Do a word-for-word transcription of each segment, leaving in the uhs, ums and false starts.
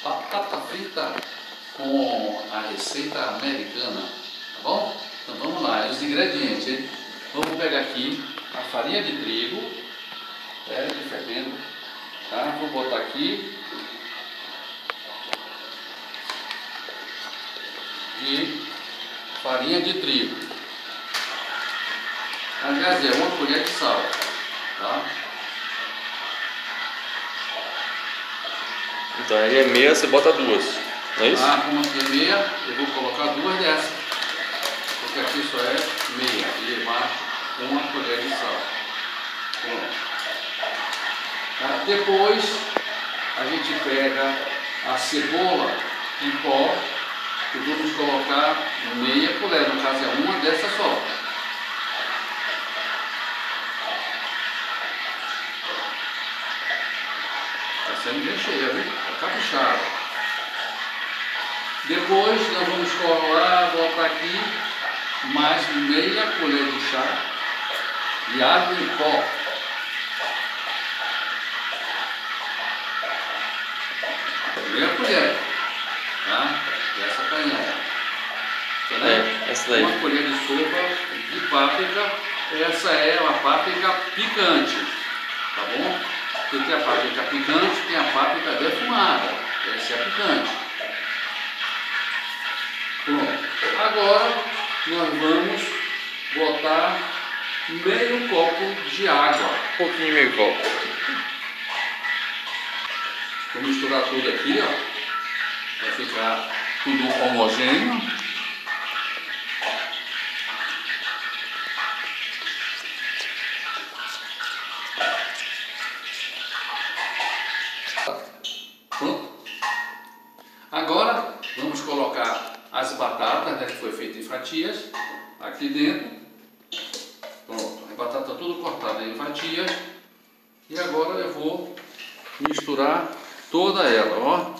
batata frita com a receita americana, tá bom? Então vamos lá, os ingredientes, hein? Vamos pegar aqui a farinha de trigo, é, de fermento, tá? Vou botar aqui de farinha de trigo, aliás é uma colher de sal, tá? Então aí é meia, você bota duas, não é isso? Ah, como aqui é meia, eu vou colocar duas dessas, porque aqui só é meia, e embaixo uma colher de sal. Pronto. Tá? Depois a gente pega a cebola em pó e vamos colocar meia colher, no caso é uma dessa só. Está sendo bem cheia, viu? Está caprichada. Depois nós vamos colar, botar aqui mais meia colher de chá de água em pó. Meia colher, tá? Essa canhão. Tá, né? É, essa daí. Uma colher de sopa de páprica. Essa é uma páprica picante, tá bom? Porque tem a páprica picante, tem a páprica defumada. Essa é a picante. Pronto. Agora nós vamos botar meio copo de água. Um pouquinho, meio copo. Vou misturar tudo aqui, ó. Vai ficar tudo homogêneo. Pronto. Agora vamos colocar as batatas, né, que foi feita em fatias, aqui dentro. Pronto, a batata tudo cortada em fatias. E agora eu vou misturar toda ela, ó.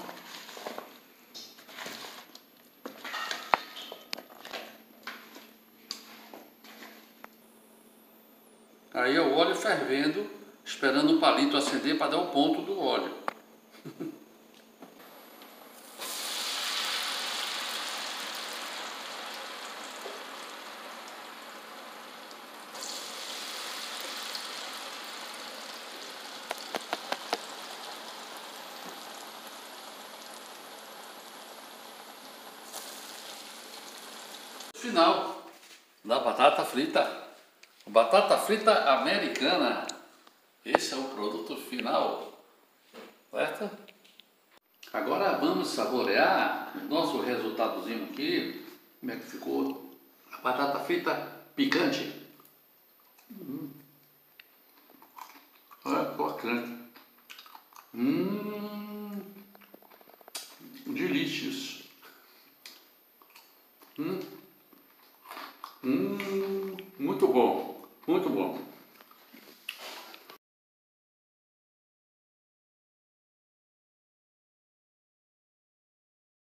Aí é o óleo fervendo, esperando o palito acender para dar o ponto do óleo. Final da batata frita. Batata frita americana. Esse é o produto final, certo? Agora vamos saborear o nosso resultadozinho aqui. Como é que ficou a batata frita picante? Hum. Olha, bacana. Hum. Delicious. Hum. Hum. Muito bom, muito bom.